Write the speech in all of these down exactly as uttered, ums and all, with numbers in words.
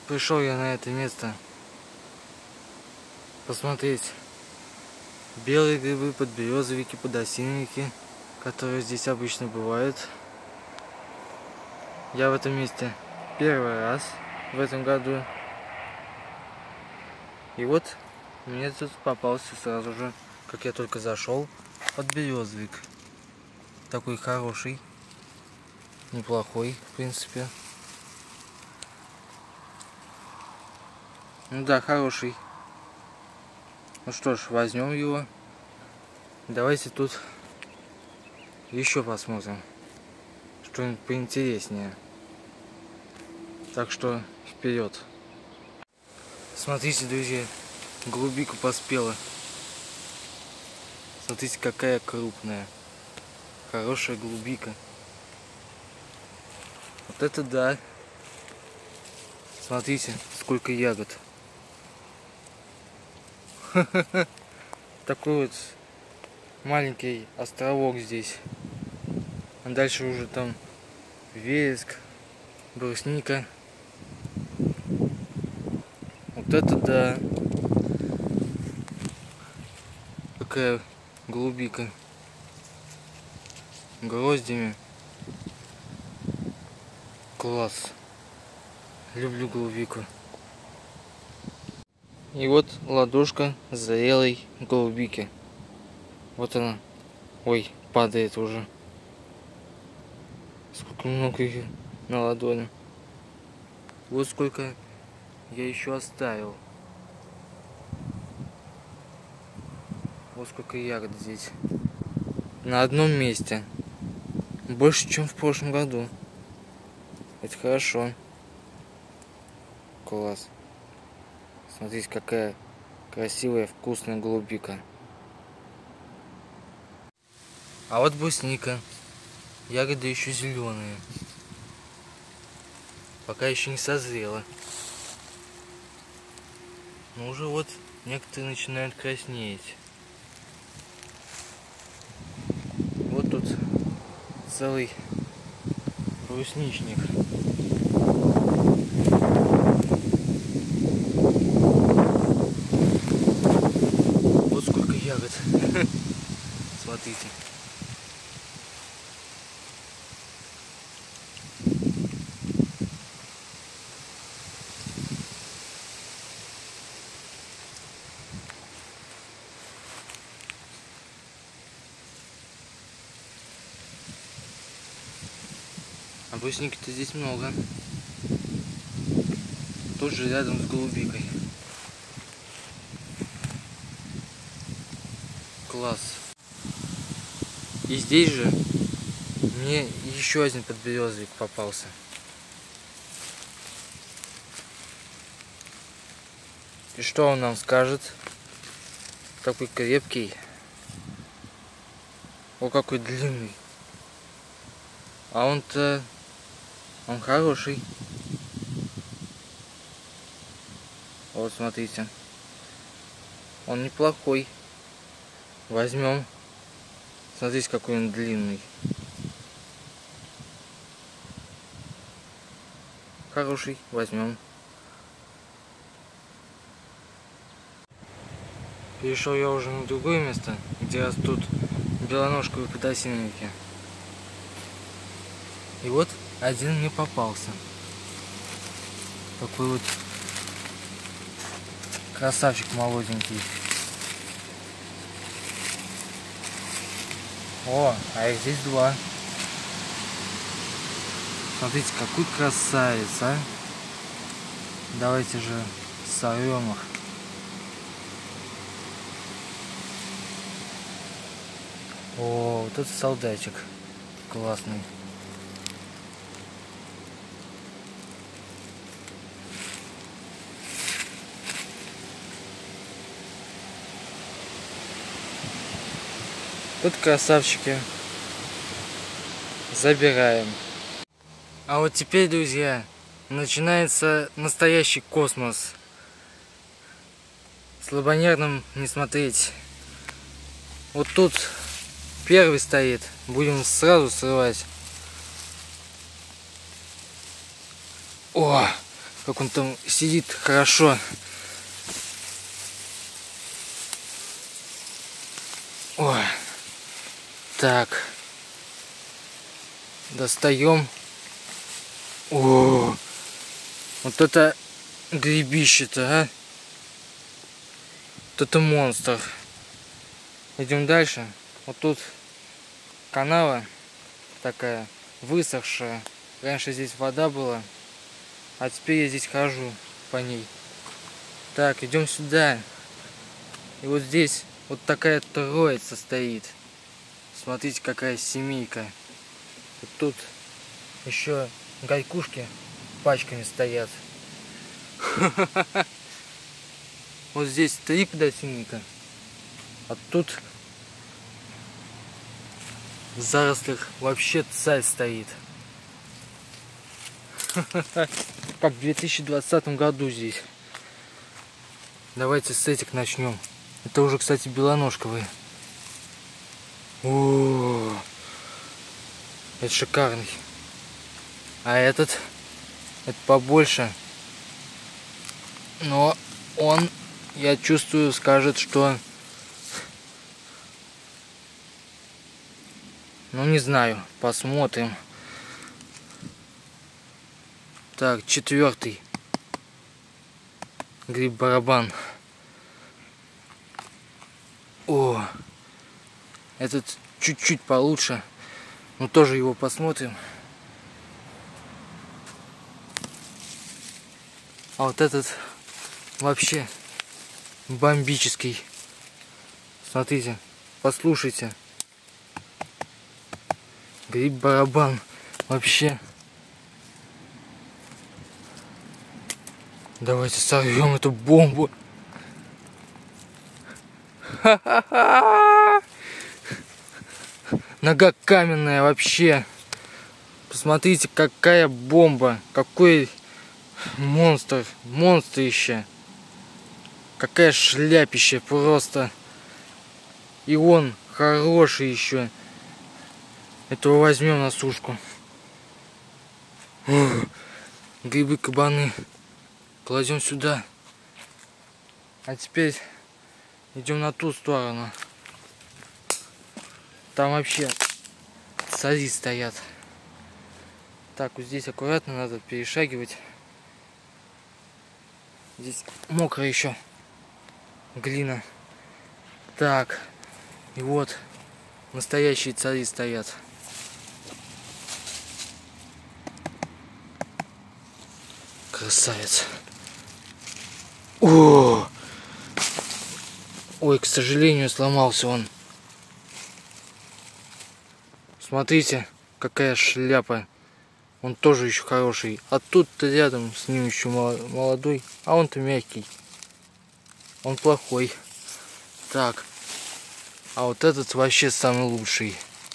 Пришел я на это место посмотреть белые грибы, подберезовики, подосиновики, которые здесь обычно бывают. Я в этом месте первый раз в этом году. И вот мне тут попался сразу же, как я только зашел, подберезовик. Такой хороший, неплохой, в принципе. Ну да, хороший. Ну что ж, возьмем его. Давайте тут еще посмотрим что-нибудь поинтереснее. Так что вперед. Смотрите, друзья, голубика поспела. Смотрите, какая крупная. Хорошая голубика. Вот это да. Смотрите, сколько ягод. Такой вот маленький островок здесь. А дальше уже там вереск, брусника. Вот это да. Какая голубика. Гроздями. Класс. Люблю голубику. И вот ладошка зрелой голубики. Вот она. Ой, падает уже. Сколько много их на ладони. Вот сколько я еще оставил. Вот сколько ягод здесь. На одном месте. Больше, чем в прошлом году. Это хорошо. Класс. Смотрите, какая красивая, вкусная голубика. А вот брусника. Ягоды еще зеленые. Пока еще не созрела. Но уже вот некоторые начинают краснеть. Вот тут целый брусничник. Вот сколько ягод. Смотрите. А брусники-то здесь много. Тоже рядом с голубикой. Класс. И здесь же мне еще один подберезовик попался. И что он нам скажет? Такой крепкий. О, какой длинный. А он-то... Он хороший. Вот, смотрите. Он неплохой. Возьмем. Смотрите, какой он длинный. Хороший. Возьмем. Перешел я уже на другое место, где растут белоножковые подосиновики. И вот один мне попался. Такой вот красавчик молоденький. О, а их здесь два. Смотрите, какой красавец, а. Давайте же сорвем их. О, вот этот солдатик классный. Тут красавчики. Забираем. А вот теперь, друзья, начинается настоящий космос. Слабонервным не смотреть. Вот тут первый стоит. Будем сразу срывать. О, как он там сидит хорошо. Ой. Так. Достаем. О, вот это грибище-то, а? Вот это монстр. Идем дальше. Вот тут канава такая высохшая. Раньше здесь вода была, а теперь я здесь хожу по ней. Так, идем сюда. И вот здесь вот такая троица стоит. Смотрите, какая семейка. Вот тут еще гайкушки пачками стоят. Вот здесь три подосинника, а тут в зарослях вообще царь стоит. Как в две тысячи двадцатом году здесь. Давайте с этих начнем. Это уже, кстати, белоножковые. О, это шикарный. А этот, это побольше. Но он, я чувствую, скажет, что... Ну, не знаю, посмотрим. Так, четвертый. Гриб-барабан. О, этот чуть-чуть получше. Но тоже его посмотрим. А вот этот вообще бомбический. Смотрите, послушайте. Гриб-барабан вообще. Давайте сорвем эту бомбу. Ха-ха-ха! Нога каменная вообще. Посмотрите, какая бомба. Какой монстр. Монстрище. Какая шляпища просто. И он хороший еще. Этого возьмем на сушку. Ух, грибы-кабаны. Кладем сюда. А теперь идем на ту сторону. Там вообще цари стоят. Так, вот здесь аккуратно надо перешагивать. Здесь мокро еще. Глина. Так. И вот настоящие цари стоят. Красавец. О! Ой, к сожалению, сломался он. Смотрите, какая шляпа. Он тоже еще хороший. А тут-то рядом с ним еще молодой. А он-то мягкий. Он плохой. Так. А вот этот вообще самый лучший.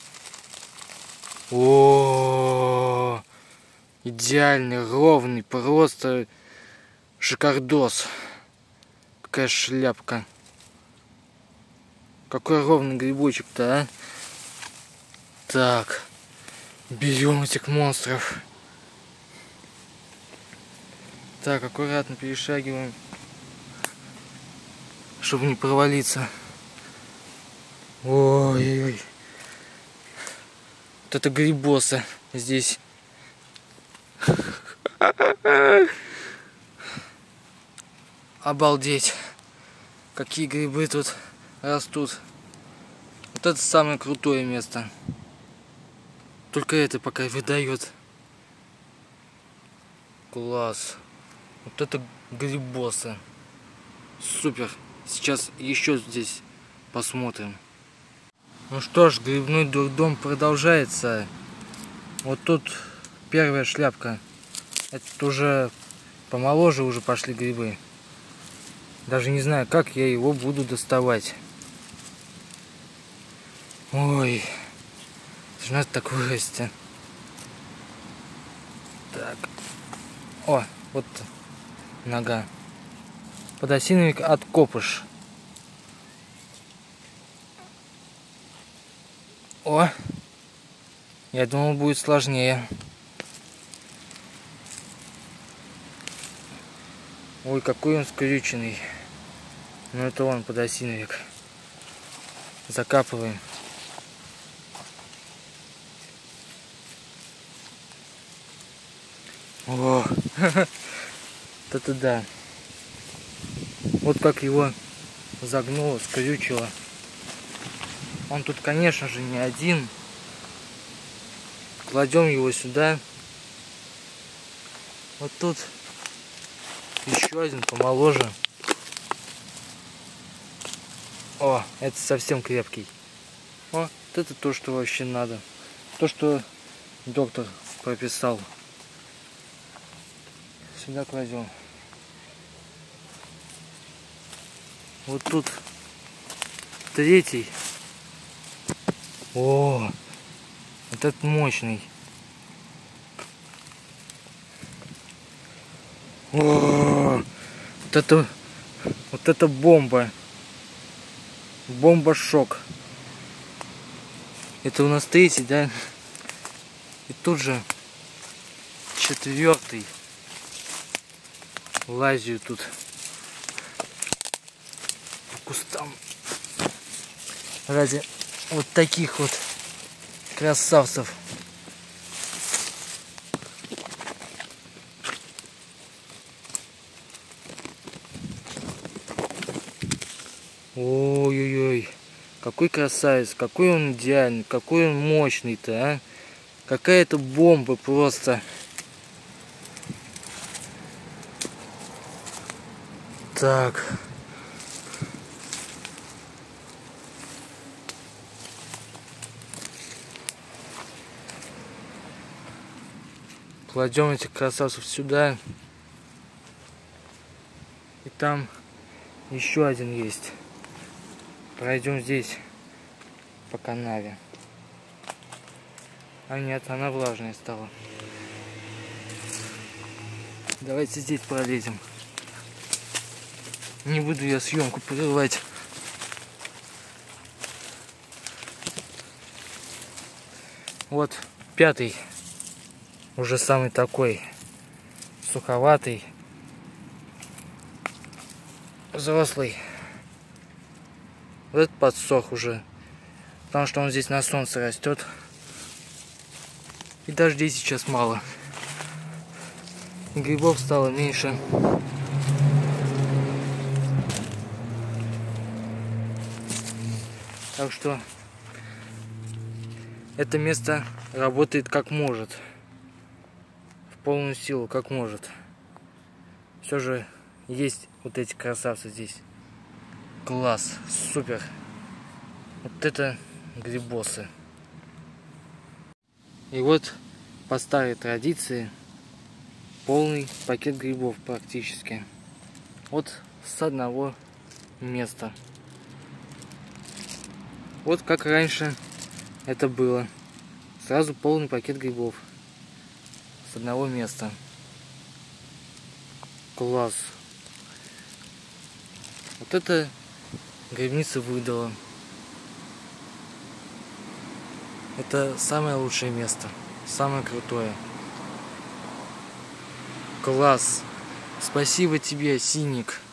О, идеальный, ровный, просто шикардос. Какая шляпка. Какой ровный грибочек-то, а? Так. Берем этих монстров. Так, аккуратно перешагиваем, чтобы не провалиться. Ой-ой-ой. Вот это грибоса здесь. Обалдеть. Какие грибы тут растут. Вот это самое крутое место. Только это пока выдает. Класс. Вот это грибоса. Супер. Сейчас еще здесь посмотрим. Ну что ж, грибной дурдом продолжается. Вот тут первая шляпка. Это уже помоложе уже пошли грибы. Даже не знаю, как я его буду доставать. Ой. Это же надо так вырасти. Так. О, вот нога. Подосиновик откопыш. О, я думал, будет сложнее. Ой, какой он скрюченный. Ну это он, подосиновик. Закапываем. О, это да. Вот как его загнуло, скрючило. Он тут, конечно же, не один. Кладем его сюда. Вот тут еще один помоложе. О, это совсем крепкий. О, вот это то, что вообще надо. То, что доктор прописал. Сюда кладем. Вот тут третий. О, вот этот мощный. О, вот это, вот это бомба. Бомба-шок. Это у нас третий, да? И тут же четвертый. Лазию тут по кустам ради вот таких вот красавцев. Ой-ой-ой, какой красавец, какой он идеальный, какой он мощный-то, а? Какая-то бомба просто. Так. Кладем этих красавцев сюда. И там еще один есть. Пройдем здесь по канаве. А нет, она влажная стала. Давайте здесь пролезем. Не буду я съемку прерывать. Вот пятый. Уже самый такой суховатый. Взрослый. Вот этот подсох уже. Потому что он здесь на солнце растет. И дождей сейчас мало. Грибов стало меньше. Так что это место работает как может. В полную силу, как может. Все же есть вот эти красавцы здесь. Класс, супер. Вот это грибосы. И вот по старой традиции полный пакет грибов практически. Вот с одного места. Вот как раньше это было. Сразу полный пакет грибов. С одного места. Класс. Вот это грибница выдала. Это самое лучшее место. Самое крутое. Класс. Спасибо тебе, Синик.